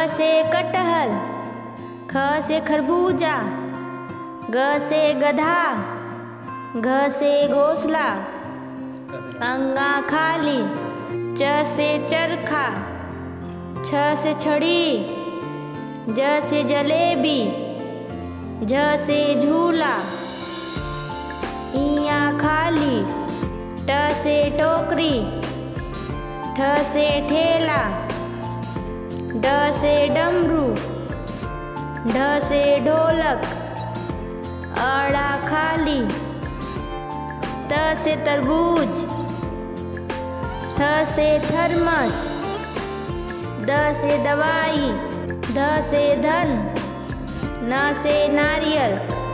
से कटहल, ख से खरबूजा, ग से गधा, घ से घोंसला, अंगा खाली, च से चरखा, छ से छड़ी, ज से जलेबी, झ से झूला, इया खाली, ट से टोकरी, ठ से ठेला, ड से डमरू, ढ से ढोलक, अड़ा खाली, त से तरबूज, थ से थर्मस, द से दवाई, ध से धन, न से नारियल,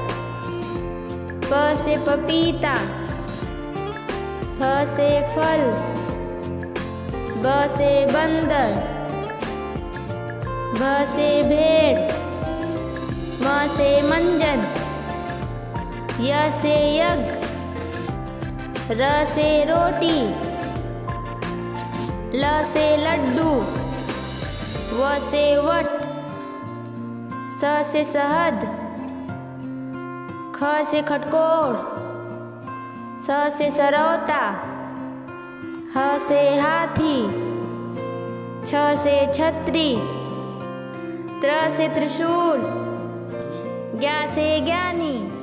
प से पपीता, फ से फल, ब से बंदर, भ से भेड़, म से मंजन, य से यज्ञ, र से रोटी, ल से लड्डू, व से वट, स से शहद, ख से खटकोर, स से सरौता, ह से हाथी, छ से छतरी, त्र से त्रिशूल, ज्ञ से ज्ञानी।